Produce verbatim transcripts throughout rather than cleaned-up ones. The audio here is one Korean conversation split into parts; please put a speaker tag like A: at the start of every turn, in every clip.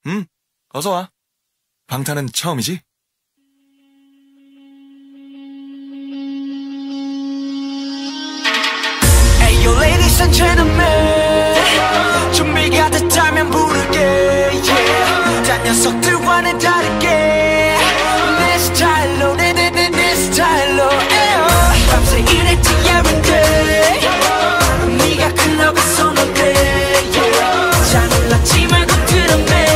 A: 응, 어서와. 방탄은 처음이지?
B: Hey yo ladies and gentlemen, 준비가 됐다면 부를게 yeah. 딴 녀석들과는 다르게 내 스타일로 내내내 내 스타일로 밤새 일했지 every day 네가 클럽에 손을 대 yeah. 잘 놀랐지 말고 들어매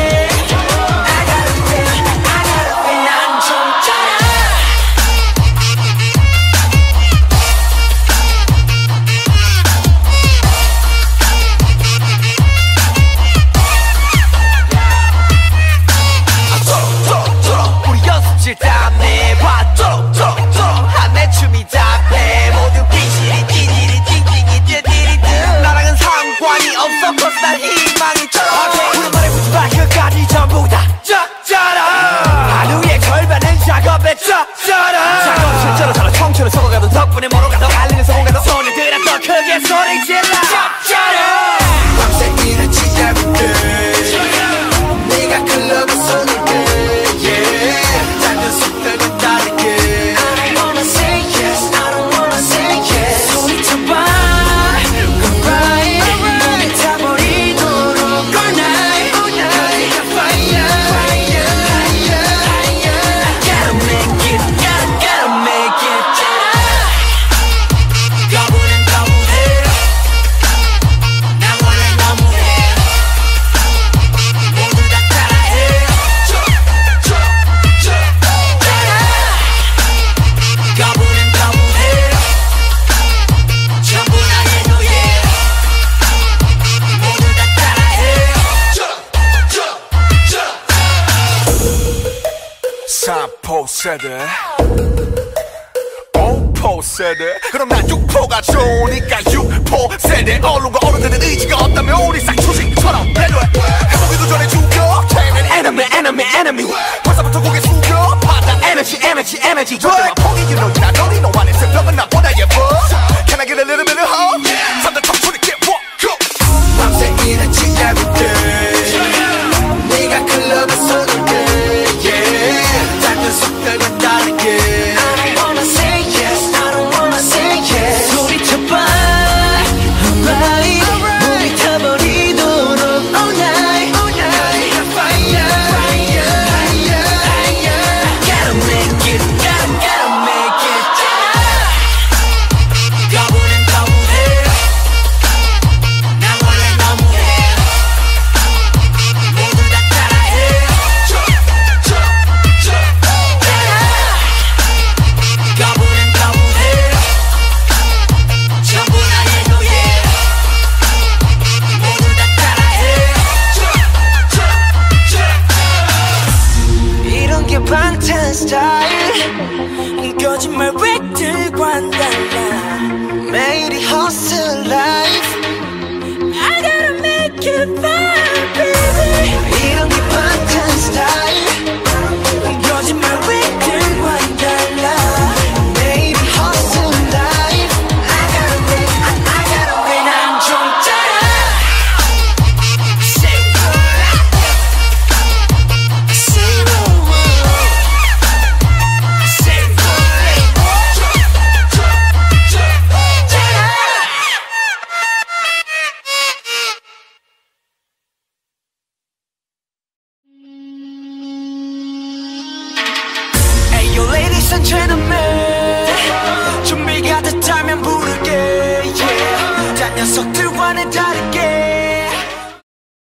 B: 덕분에 뭐로 가도 알리는 성공가도 손을 들어 더 크게 소리 질러 짭짤해 밤새 일했지 every day 네가 클럽에 손을 대 yeah. 작은 숲들과 다르게 I don't wanna say yes I don't wanna say yes 소리쳐봐 alright 몸이 타버리도록 all night all night fire fire fire fire I gotta make it gotta gotta make it
A: 삼포 세대 오포 세대 그럼 난 육포가 좋으니까 육포 세대 언론과 어른들의 의지가 없다면 우리 싹초식처럼 배려해 해보기도 전에 죽여 enemy enemy enemy 벌써부터 고개 숙여 받아 energy energy energy 절대로 포기 you know you're not only no one is 병은 나보다 예뻐 Can I get a little bit of hope 삼대 턱줄이 get walk go 밤새 일했지 every day 네가 클럽에 손을 대 yeah 작은 숲들과 다르게 I don't wanna say yes I don't wanna say yes 소리쳐봐 alright 몸이 타버리도록 all night all night fire fire fire fire Gotta make it gotta gotta make it 거부는 거부해 나 원래 너무해 모두 다 따라해 거부는 거부해 전부 나의 노예 모두 다 따라해 이런 게 방탄 스타일 거짓말 획들과는 달라 매일이 hustle life I gotta make it fun baby 이런 게 방탄 스타일 거짓말 획들과는 달라 매일이 hustle life I gotta make I, I gotta make 난 좀 짜라 Say what Say what Say Hey yo ladies and gentlemen 준비가 됐다면 부를게 yeah. 딴 녀석들과는 다르게